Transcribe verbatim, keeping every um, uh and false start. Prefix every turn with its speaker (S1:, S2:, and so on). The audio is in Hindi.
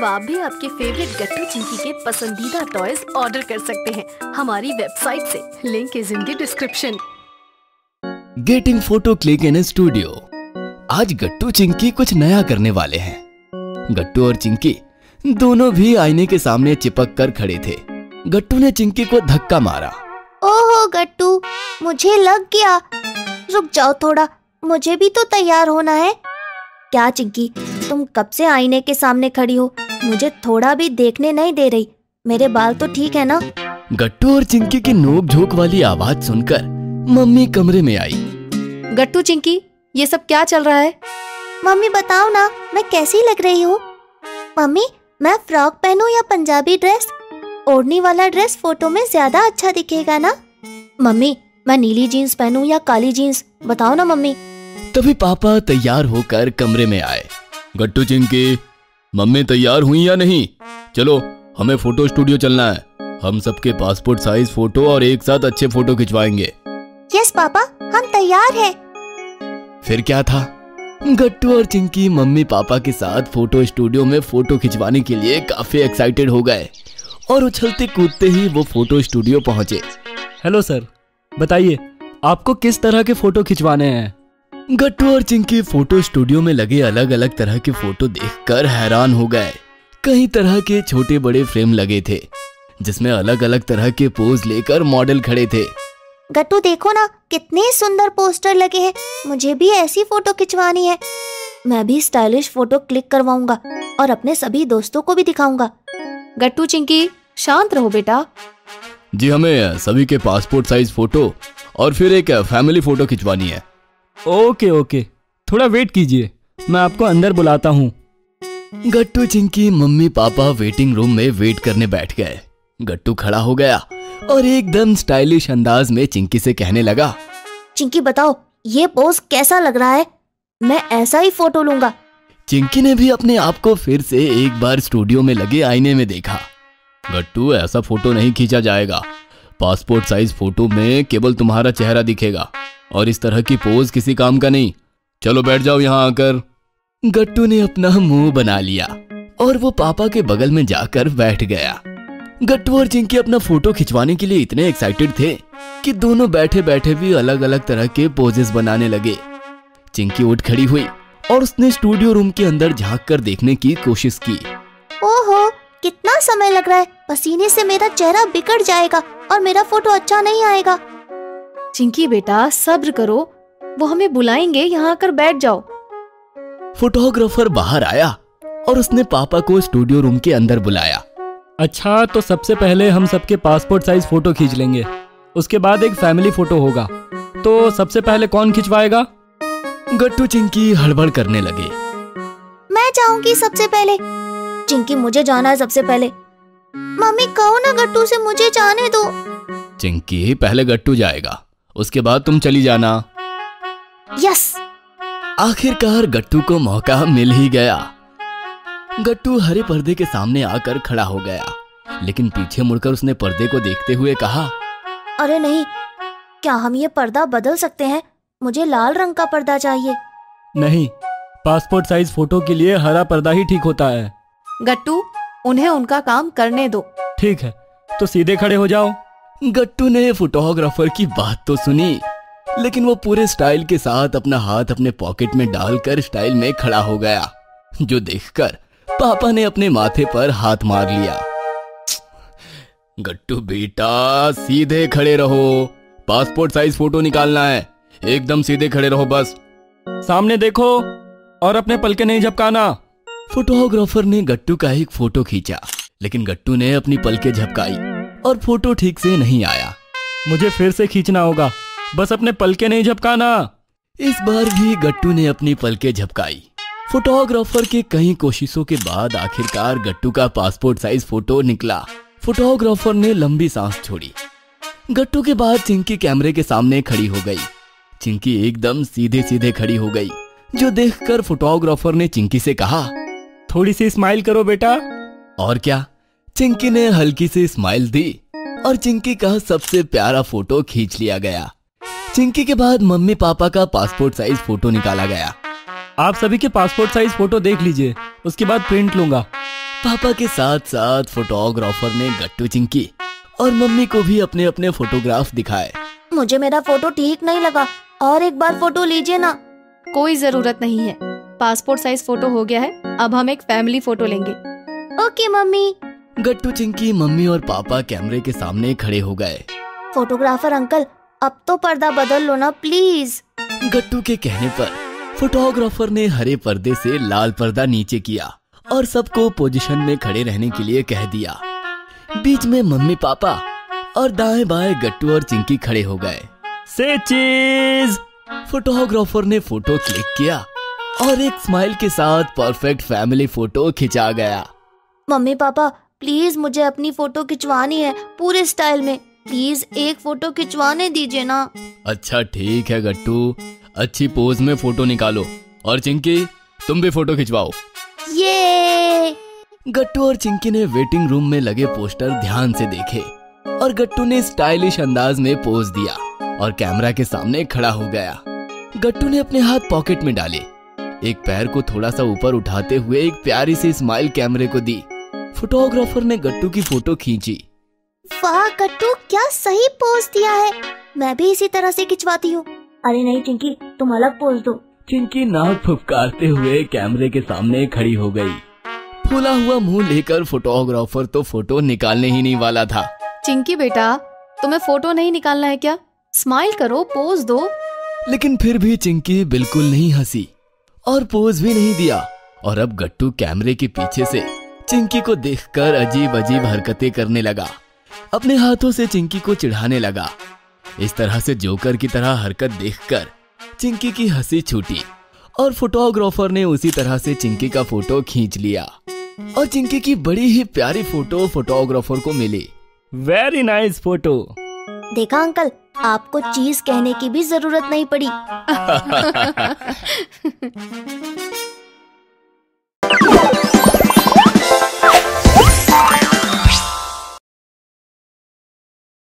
S1: अब आप भी आपके फेवरेट गट्टू चिंकी के पसंदीदा टॉयज ऑर्डर कर सकते हैं हमारी वेबसाइट से। Link is in the description.
S2: Getting photo click in studio. आज गट्टू चिंकी कुछ नया करने वाले हैं। गट्टू और चिंकी दोनों भी आईने के सामने चिपक कर खड़े थे। गट्टू ने चिंकी को धक्का मारा।
S3: ओहो गट्टू, मुझे लग गया। रुक जाओ थोड़ा, मुझे भी तो तैयार होना है। क्या चिंकी, तुम कब से आईने के सामने खड़ी हो? मुझे थोड़ा भी देखने नहीं दे रही। मेरे बाल तो ठीक है ना?
S2: गट्टू और चिंकी की नोक झोंक वाली आवाज सुनकर मम्मी कमरे में आई।
S1: गट्टू चिंकी, ये सब क्या चल रहा है?
S3: मम्मी बताओ ना, मैं कैसी लग रही हूँ? मम्मी, मैं फ्रॉक पहनूं या पंजाबी ड्रेस? ओढ़नी वाला ड्रेस फोटो में ज्यादा अच्छा दिखेगा ना? मम्मी, मैं नीली जीन्स पहनूं या काली जीन्स? बताओ ना मम्मी।
S2: तभी पापा तैयार होकर कमरे में आए। गट्टू चिंकी, मम्मी तैयार हुई या नहीं? चलो, हमें फोटो स्टूडियो चलना है। हम सबके पासपोर्ट साइज फोटो और एक साथ अच्छे फोटो खिंचवाएंगे।
S3: यस पापा, हम तैयार हैं।
S2: फिर क्या था, गट्टू और चिंकी मम्मी पापा के साथ फोटो स्टूडियो में फोटो खिंचवाने के लिए काफी एक्साइटेड हो गए और उछलते कूदते ही वो फोटो स्टूडियो पहुंचे।
S4: हेलो सर, बताइए आपको किस तरह के फोटो खिंचवाने हैं?
S2: गट्टू और चिंकी फोटो स्टूडियो में लगे अलग अलग तरह के फोटो देखकर हैरान हो गए। कई तरह के छोटे बड़े फ्रेम लगे थे जिसमें अलग अलग तरह के पोज लेकर मॉडल खड़े थे।
S3: गट्टू देखो ना, कितने सुंदर पोस्टर लगे हैं। मुझे भी ऐसी फोटो खिंचवानी है। मैं भी स्टाइलिश फोटो क्लिक करवाऊंगा और अपने सभी दोस्तों को भी दिखाऊंगा।
S1: गट्टू चिंकी, शांत रहो बेटा।
S2: जी, हमें सभी के पासपोर्ट साइज फोटो और फिर एक फैमिली फोटो खिंचवानी है।
S4: ओके ओके, थोड़ा वेट कीजिए, मैं आपको अंदर बुलाता हूँ।
S2: Gattu Chinki mummy papa waiting room में वेट करने बैठ गए। गट्टू खड़ा हो गया और एकदम स्टाइलिश अंदाज में चिंकी से कहने लगा,
S3: चिंकी बताओ, ये पोज कैसा लग रहा है? मैं ऐसा ही फोटो लूंगा।
S2: चिंकी ने भी अपने आप को फिर से एक बार स्टूडियो में लगे आईने में देखा। गट्टू, ऐसा फोटो नहीं खींचा जाएगा। पासपोर्ट साइज फोटो में केवल तुम्हारा चेहरा दिखेगा और इस तरह की पोज किसी काम का नहीं। चलो बैठ जाओ यहाँ आकर। गट्टू ने अपना मुंह बना लिया और वो पापा के बगल में जाकर बैठ गया। गट्टू और चिंकी अपना फोटो खिंचवाने के लिए इतने एक्साइटेड थे कि दोनों बैठे बैठे भी अलग अलग तरह के पोजेस बनाने लगे। चिंकी उठ खड़ी हुई और उसने स्टूडियो रूम के अंदर झांक कर देखने की कोशिश की।
S3: ओहो, कितना समय लग रहा है। पसीने से मेरा चेहरा बिगड़ जाएगा और मेरा फोटो अच्छा नहीं आएगा।
S1: चिंकी बेटा, सब्र करो, वो हमें बुलाएंगे, यहाँ आकर बैठ जाओ।
S2: फोटोग्राफर बाहर आया और उसने पापा को स्टूडियो रूम के अंदर बुलाया।
S4: अच्छा, तो सबसे पहले हम सबके पासपोर्ट साइज फोटो खींच लेंगे, उसके बाद एक फैमिली फोटो होगा। तो सबसे पहले कौन खिंचवाएगा?
S2: गट्टू चिंकी हड़बड़ करने लगे।
S3: मैं जाऊंगी सबसे पहले। चिंकी, मुझे जाना है सबसे पहले। मम्मी, कहो ना गट्टू से मुझे जाने दो।
S2: चिंकी, पहले गट्टू जाएगा, उसके बाद तुम चली जाना।
S3: यस।
S2: आखिरकार गट्टू को मौका मिल ही गया। गट्टू हरे पर्दे के सामने आकर खड़ा हो गया, लेकिन पीछे मुड़कर उसने पर्दे को देखते हुए कहा,
S3: अरे नहीं, क्या हम ये पर्दा बदल सकते हैं? मुझे लाल रंग का पर्दा चाहिए।
S4: नहीं, पासपोर्ट साइज फोटो के लिए हरा पर्दा ही ठीक होता है।
S1: गट्टू, उन्हें उनका काम करने दो।
S4: ठीक है, तो सीधे खड़े हो जाओ।
S2: गट्टू ने फोटोग्राफर की बात तो सुनी, लेकिन वो पूरे स्टाइल के साथ अपना हाथ अपने पॉकेट में डालकर स्टाइल में खड़ा हो गया, जो देखकर पापा ने अपने माथे पर हाथ मार लिया। गट्टू बेटा, सीधे खड़े रहो, पासपोर्ट साइज फोटो निकालना है, एकदम सीधे खड़े रहो बस।
S4: सामने देखो और अपने पलके नहीं झपकाना।
S2: फोटोग्राफर ने गट्टू का एक फोटो खींचा, लेकिन गट्टू ने अपनी पलके झपकाई और फोटो ठीक से नहीं आया।
S4: मुझे फिर से खींचना होगा, बस अपने पलके नहीं झपकाना।
S2: इस बार भी गट्टू ने अपनी पलके झपकाई। फोटोग्राफर के कई कोशिशों के बाद आखिरकार गट्टू का पासपोर्ट साइज फोटो निकला। फोटोग्राफर ने लंबी सांस छोड़ी। गट्टू के बाद चिंकी कैमरे के सामने खड़ी हो गई। चिंकी एकदम सीधे सीधे खड़ी हो गई, जो देखकर फोटोग्राफर ने चिंकी से कहा,
S4: थोड़ी सी स्माइल करो बेटा।
S2: और क्या, चिंकी ने हल्की सी स्माइल दी और चिंकी का सबसे प्यारा फोटो खींच लिया गया। चिंकी के बाद मम्मी पापा का पासपोर्ट साइज फोटो निकाला गया।
S4: आप सभी के पासपोर्ट साइज फोटो देख लीजिए, उसके बाद प्रिंट लूंगा।
S2: पापा के साथ साथ फोटोग्राफर ने गट्टू, चिंकी और मम्मी को भी अपने अपने फोटोग्राफ दिखाए।
S3: मुझे मेरा फोटो ठीक नहीं लगा, और एक बार फोटो लीजिए ना।
S1: कोई जरूरत नहीं है, पासपोर्ट साइज फोटो हो गया है, अब हम एक फैमिली फोटो लेंगे।
S3: Okay mummy.
S2: Gattu, Chinki, mummy और पापा कैमरे के सामने खड़े हो गए।
S3: फोटोग्राफर अंकल, अब तो पर्दा बदल लो ना प्लीज।
S2: गट्टू के कहने पर फोटोग्राफर ने हरे पर्दे से लाल पर्दा नीचे किया और सबको पोजीशन में खड़े रहने के लिए कह दिया। बीच में मम्मी, पापा और दाएं बाएं गट्टू और चिंकी खड़े हो गए।
S4: से चीज।
S2: फोटोग्राफर ने फोटो क्लिक किया और एक स्माइल के साथ परफेक्ट फैमिली फोटो खिंचा गया।
S3: मम्मी पापा प्लीज मुझे अपनी फोटो खिंचवानी है पूरे स्टाइल में, प्लीज एक फोटो खिंचवाने दीजिए ना।
S2: अच्छा ठीक है गट्टू, अच्छी पोज में फोटो निकालो, और चिंकी तुम भी फोटो खिंचवाओ।
S3: ये
S2: गट्टू और चिंकी ने वेटिंग रूम में लगे पोस्टर ध्यान से देखे और गट्टू ने स्टाइलिश अंदाज में पोज दिया और कैमरा के सामने खड़ा हो गया। गट्टू ने अपने हाथ पॉकेट में डाले, एक पैर को थोड़ा सा ऊपर उठाते हुए एक प्यारी सी स्माइल कैमरे को दी। फोटोग्राफर ने गट्टू की फोटो खींची।
S3: वाह गट्टू, क्या सही पोज दिया है, मैं भी इसी तरह से खिंचवाती हूँ। अरे नहीं चिंकी, तुम अलग पोज दो।
S2: चिंकी नाक फुफकारते हुए कैमरे के सामने खड़ी हो गई। फूला हुआ मुंह लेकर फोटोग्राफर तो फोटो निकालने ही नहीं वाला था।
S1: चिंकी बेटा, तुम्हें फोटो नहीं निकालना है क्या? स्माइल करो, पोज दो।
S2: लेकिन फिर भी चिंकी बिल्कुल नहीं हंसी और पोज भी नहीं दिया। और अब गट्टू कैमरे के पीछे से चिंकी को देखकर अजीब अजीब हरकतें करने लगा, अपने हाथों से चिंकी को चिढ़ाने लगा। इस तरह से जोकर की तरह हरकत देखकर चिंकी की हंसी छूटी और फोटोग्राफर ने उसी तरह से चिंकी का फोटो खींच लिया और चिंकी की बड़ी ही प्यारी फोटो फोटोग्राफर को मिली।
S4: Very nice photo.
S3: देखा अंकल, आपको चीज कहने की भी जरूरत नहीं पड़ी।